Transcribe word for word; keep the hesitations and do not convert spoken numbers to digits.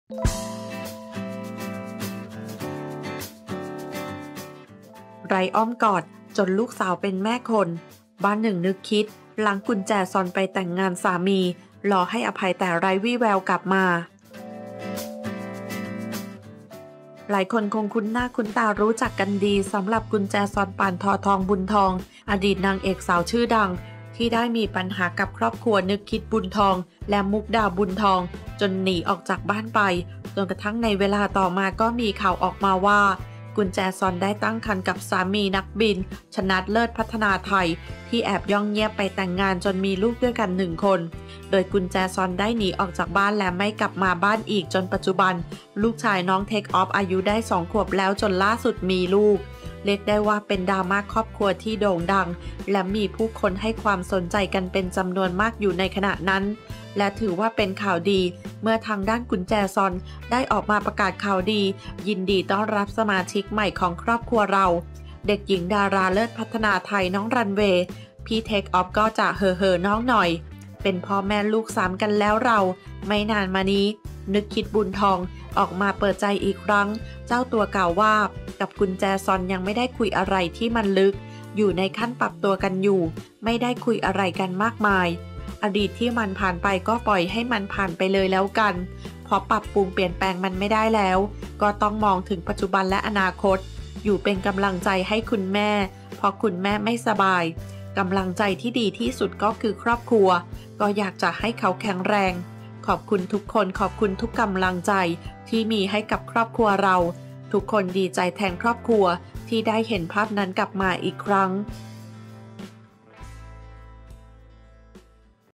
ไร้อ้อมกอดจนลูกสาวเป็นแม่คนบ้านหนึ่งนึกคิดหลังกุญแจซอนไปแต่งงานสามีรอให้อภัยแต่ไร้วี่แววกลับมาหลายคนคงคุ้นหน้าคุ้นตารู้จักกันดีสำหรับกุญแจซอนปานทอทองบุญทองอดีตนางเอกสาวชื่อดังที่ได้มีปัญหากับครอบครัวนึกคิดบุญทองและมุกดาบุญทองจนหนีออกจากบ้านไปจนกระทั่งในเวลาต่อมาก็มีข่าวออกมาว่ากุญแจซอนได้ตั้งครรภ์กับสามีนักบินชนัดเลิศพัฒนาไทยที่แอบย่องเงียบไปแต่งงานจนมีลูกด้วยกันหนึ่งคนโดยกุญแจซอนได้หนีออกจากบ้านและไม่กลับมาบ้านอีกจนปัจจุบันลูกชายน้องเทคออฟอายุได้สองขวบแล้วจนล่าสุดมีลูกเรียกได้ว่าเป็นดราม่าครอบครัวที่โด่งดังและมีผู้คนให้ความสนใจกันเป็นจำนวนมากอยู่ในขณะนั้นและถือว่าเป็นข่าวดีเมื่อทางด้านกุญแจซอนได้ออกมาประกาศข่าวดียินดีต้อนรับสมาชิกใหม่ของครอบครัวเราเด็กหญิงดาราเลิศพัฒนาไทยน้องรันเวย์พี่เทคออฟก็จะเห่อเห่อน้องหน่อยเป็นพ่อแม่ลูกสามกันแล้วเราไม่นานมานี้นึกคิดบุญทองออกมาเปิดใจอีกครั้งเจ้าตัวกล่าวว่ากับกุญแจซอนยังไม่ได้คุยอะไรที่มันลึกอยู่ในขั้นปรับตัวกันอยู่ไม่ได้คุยอะไรกันมากมายอดีตที่มันผ่านไปก็ปล่อยให้มันผ่านไปเลยแล้วกันเพราะปรับปรุงเปลี่ยนแปลงมันไม่ได้แล้วก็ต้องมองถึงปัจจุบันและอนาคตอยู่เป็นกำลังใจให้คุณแม่เพราะคุณแม่ไม่สบายกำลังใจที่ดีที่สุดก็คือครอบครัวก็อยากจะให้เขาแข็งแรงขอบคุณทุกคนขอบคุณทุกกำลังใจที่มีให้กับครอบครัวเราทุกคนดีใจแทนครอบครัวที่ได้เห็นภาพนั้นกลับมาอีกครั้ง